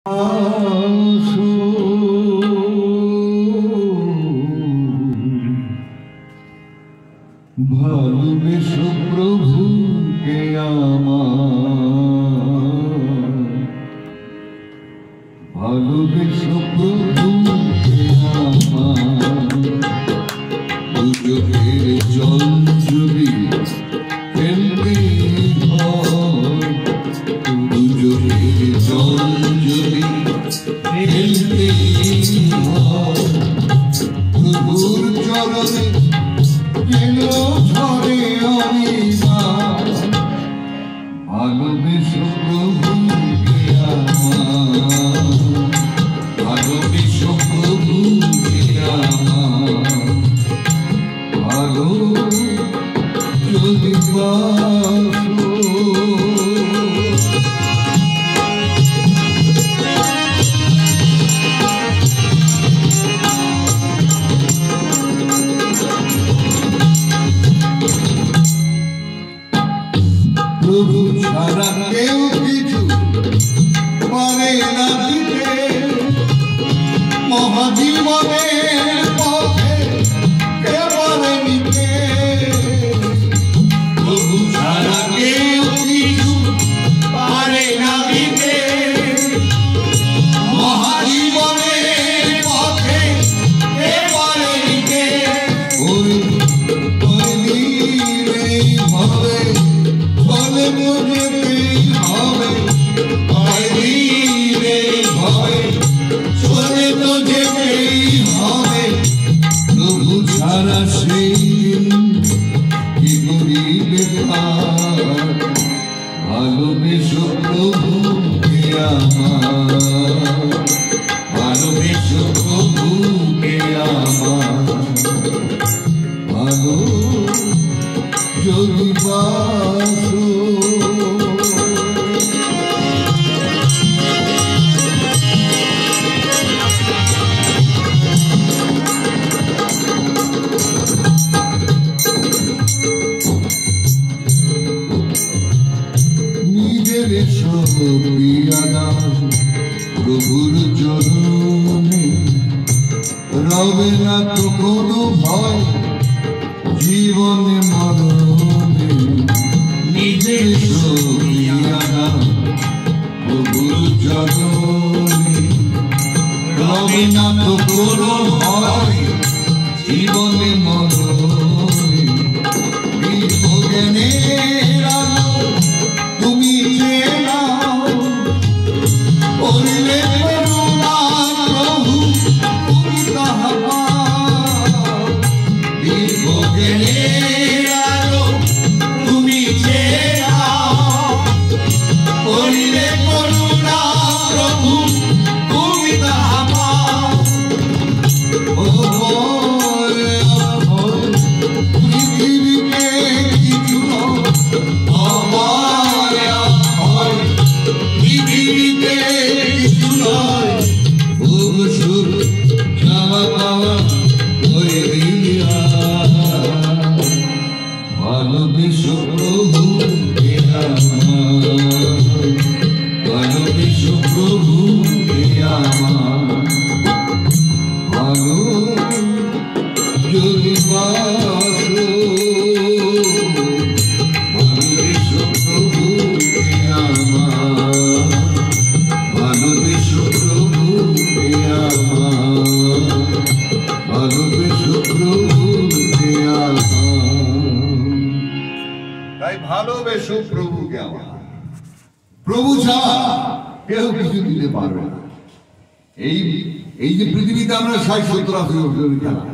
ভালোবেসো প্রভুকে আমার, ভালোবেসো প্রভুকে আমার। দুজোহের জল যদি ফেলতে হয়, দুজোহের জল যদি ফেলতে হয়, প্রভুর চরণে ভালোবেসো প্রভুকে আমার, ভালোবেসো প্রভুকে আমার। ভালো যদি বাসো প্রভু ছাড়া কেউ কিছু পারে না দিতে, মহাজীবনের পথে কে পারে নিতে। প্রভু ছাড়া কেউ কিছু পারে না দিতে, মহাজীবনের পথে কে পারে নিতে। ওই হবে চলে যেতেই হবে, চলে তো যেতেই হবে। প্রভু ছাড়া সেই দিন কি করিবে পার। ভালোবেসো প্রভুকে আমার, ভালোবেসো প্রভুকে আমার। ভালো যদি বাসো নিজের সবিয়ানা প্রভুর চরণে, রবে না তো কোনো ভয় জীবনে মরণে। নিজের সবিয়ানা প্রভুর চরণে, রবে না তো কোনো ভয় জীবনে মরণে। বিজ্ঞানের আলো তুমি চেনাও, করিলে করুণা প্রভু তুমি তাহা পাও। বিজ্ঞানের আলো তুমি চেনাও, করিলে করুণা প্রভু তুমি তাহা পাও। পৃথিবীতে কিছু পৃথিবীতে কিছু নয়, ভোগ সুখ খাওয়া দাওয়া হয়ে দিয়া। ভালোবেসো প্রভুকে আমার, ভালোবেসো প্রভুকে আমার। ভালো যদি বাসো, ভালোবেসো প্রভুকে আমার, ভালোবেসো প্রভুকে আমার, ভালোবেসো প্রভুকে আমার। তাই ভালোবেসো প্রভুকে আমার। প্রভু ছাড়া কেউ কিছু দিতে পারবে না। এই যে পৃথিবীতে আমরা ৬০-৭০ বছর খেলা,